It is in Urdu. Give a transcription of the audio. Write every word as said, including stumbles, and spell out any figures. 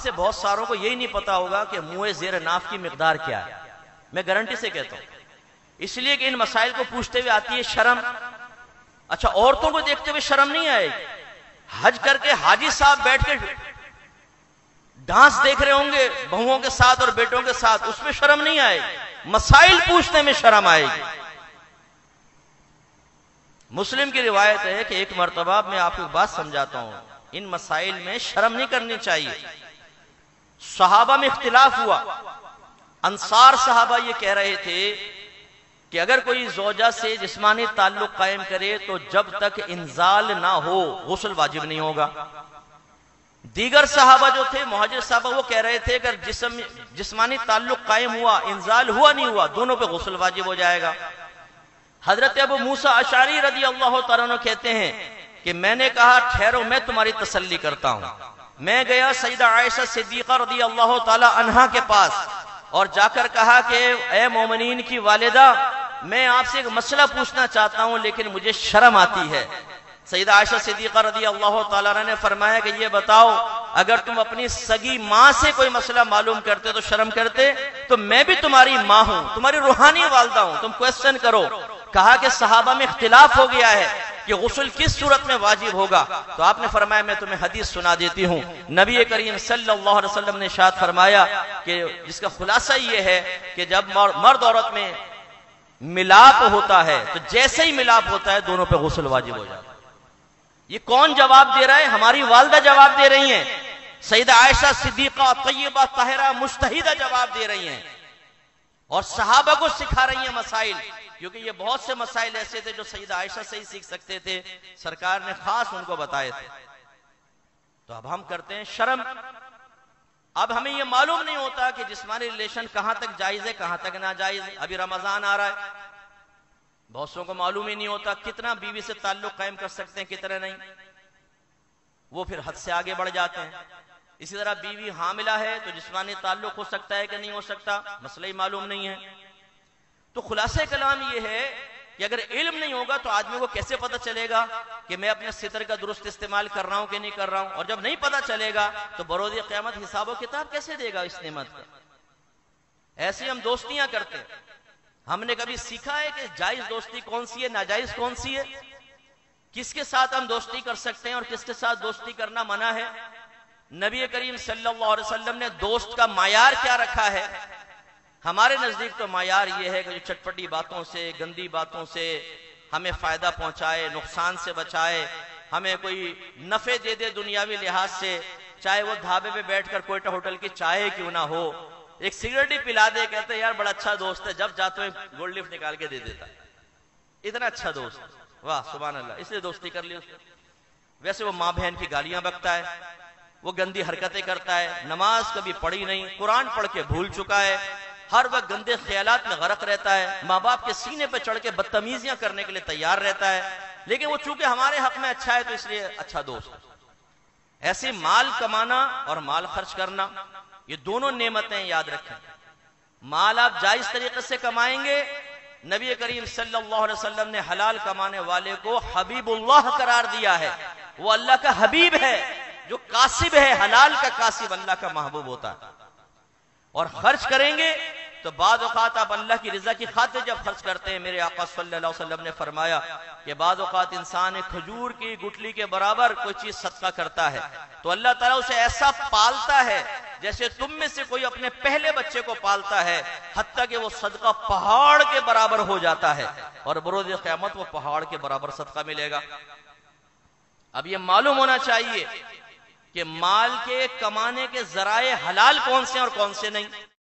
سے بہت ساروں کو یہی نہیں پتا ہوگا کہ منہ زیر ناف کی مقدار کیا ہے. میں گارنٹی سے کہتا ہوں، اس لیے کہ ان مسائل کو پوچھتے ہوئے آتی ہے شرم. اچھا، عورتوں کو دیکھتے ہوئے شرم نہیں آئے گی؟ حج کر کے حاجی صاحب بیٹھ کے ڈانس دیکھ رہے ہوں گے بہوؤں کے ساتھ اور بیٹوں کے ساتھ، اس میں شرم نہیں آئے گی؟ مسائل پوچھنے میں شرم آئے گی. مسلم کی روایت ہے کہ ایک مرتبہ میں آپ کو ایک بات سمجھاتا ہوں، ان مسائل میں شرم نہیں کرنی چاہیے. صحابہ میں اختلاف ہوا. انصار صحابہ یہ کہہ رہے تھے کہ اگر کوئی زوجہ سے جسمانی تعلق قائم کرے تو جب تک انزال نہ ہو غسل واجب نہیں ہوگا. دیگر صحابہ جو تھے مہاجر صحابہ وہ کہہ رہے تھے کہ جسم جسمانی تعلق قائم ہوا، انزال ہوا نہیں ہوا، دونوں پہ غسل واجب ہو جائے گا. حضرت ابو موسیٰ اشعری رضی اللہ تعالیٰ عنہ کہتے ہیں کہ میں نے کہا ٹھہرو میں تمہاری تسلی کرتا ہوں. میں گیا سیدہ عائشہ صدیقہ رضی اللہ تعالی عنہا کے پاس اور جا کر کہا کہ اے مومنین کی والدہ، میں آپ سے ایک مسئلہ پوچھنا چاہتا ہوں لیکن مجھے شرم آتی ہے. سیدہ عائشہ صدیقہ رضی اللہ تعالیٰ عنہ نے فرمایا کہ یہ بتاؤ، اگر تم اپنی سگی ماں سے کوئی مسئلہ معلوم کرتے تو شرم کرتے، تو میں بھی تمہاری ماں ہوں، تمہاری روحانی والدہ ہوں، تم کویسچن کرو. کہا کہ صحابہ میں اختلاف ہو گیا ہے کہ غسل کس صورت میں واجب ہوگا. تو آپ نے فرمایا میں تمہیں حدیث سنا دیتی ہوں. نبی کریم صلی اللہ علیہ وسلم نے ارشاد فرمایا کہ جس کا خلاصہ یہ ہے کہ جب مرد عورت میں ملاپ ہوتا ہے تو جیسے ہی ملاپ ہوتا ہے دونوں پہ غسل واجب ہو جاتا ہے. یہ کون جواب دے رہا ہے؟ ہماری والدہ جواب دے رہی ہیں. سیدہ عائشہ صدیقہ طیبہ طاہرہ مجتہدہ جواب دے رہی ہیں اور صحابہ کو سکھا رہی ہیں مسائل، کیونکہ یہ بہت سے مسائل ایسے تھے جو سیدہ عائشہ سے ہی سیکھ سکتے تھے، سرکار نے خاص ان کو بتائے تھے. تو اب ہم کرتے ہیں شرم. اب ہمیں یہ معلوم نہیں ہوتا کہ جسمانی ریلیشن کہاں تک جائز ہے کہاں تک ناجائز ہے. ابھی رمضان آ رہا ہے، بہت سو کو معلوم ہی نہیں ہوتا کتنا بیوی سے تعلق قائم کر سکتے ہیں کتنا نہیں، وہ پھر حد سے آگے بڑھ جاتے ہیں. اسی طرح بیوی حاملہ ہے تو جسمانی تعلق ہو سکتا ہے کہ نہیں ہو سکتا، مسئلہ ہی معلوم نہیں ہے. تو خلاصہ کلام یہ ہے کہ اگر علم نہیں ہوگا تو آدمی کو کیسے پتہ چلے گا کہ میں اپنے ستر کا درست استعمال کر رہا ہوں کہ نہیں کر رہا ہوں؟ اور جب نہیں پتہ چلے گا تو بروز قیامت حساب و کتاب کیسے دے گا اس نعمت کا؟ ایسے ہم دوستیاں کرتے ہیں. ہم نے کبھی سیکھا ہے کہ جائز دوستی کون سی ہے، ناجائز کون سی ہے؟ کس کے ساتھ ہم دوستی کر سکتے ہیں اور کس کے ساتھ دوستی کرنا منع ہے؟ نبی کریم صلی اللہ علیہ وسلم نے دوست کا معیار کیا رکھا ہے؟ ہمارے نزدیک تو معیار یہ ہے کہ جو چٹپٹی باتوں سے، گندی باتوں سے ہمیں فائدہ پہنچائے، نقصان سے بچائے، ہمیں کوئی نفع دے دے دنیاوی لحاظ سے، چاہے وہ دھابے پہ بیٹھ کر کوئٹہ ہوٹل کی چائے کیوں نہ ہو، ایک سگریٹ ہی پلا دے، کہتے ہیں یار بڑا اچھا دوست ہے، جب جاتے ہیں گولڈ لفٹ نکال کے دے دیتا ہے، اتنا اچھا دوست، واہ سبحان اللہ، اس لیے دوستی کر لی اس نے. ویسے وہ ماں بہن کی گالیاں بکتا ہے، وہ گندی حرکتیں کرتا ہے، نماز کبھی پڑھی نہیں، قرآن پڑھ کے بھول چکا ہے، ہر وقت گندے خیالات میں غرق رہتا ہے، ماں باپ کے سینے پہ چڑھ کے بدتمیزیاں کرنے کے لیے تیار رہتا ہے، لیکن وہ چونکہ ہمارے حق میں اچھا ہے تو اس لیے اچھا دوست. ایسے مال کمانا اور مال خرچ کرنا یہ دونوں نعمتیں یاد رکھیں. مال آپ جائز طریقے سے کمائیں گے، نبی کریم صلی اللہ علیہ وسلم نے حلال کمانے والے کو حبیب اللہ قرار دیا ہے. وہ اللہ کا حبیب ہے، جو کاسب ہے، حلال کا کاسب اللہ کا محبوب ہوتا ہے. اور خرچ کریں گے تو بعض اوقات آپ اللہ کی رضا کی خاطر جب خرچ کرتے ہیں، میرے آقا صلی اللہ علیہ وسلم نے فرمایا کہ بعض اوقات انسان ایک کھجور کی گٹلی کے برابر کوئی چیز صدقہ کرتا ہے تو اللہ تعالیٰ اسے ایسا پالتا ہے جیسے تم میں سے کوئی اپنے پہلے بچے کو پالتا ہے، حتیٰ کہ وہ صدقہ پہاڑ کے برابر ہو جاتا ہے اور بروز قیامت وہ پہاڑ کے برابر صدقہ ملے گا. اب یہ معلوم ہونا چاہیے کہ مال کے کمانے کے ذرائع حلال کون سے اور کون سے نہیں.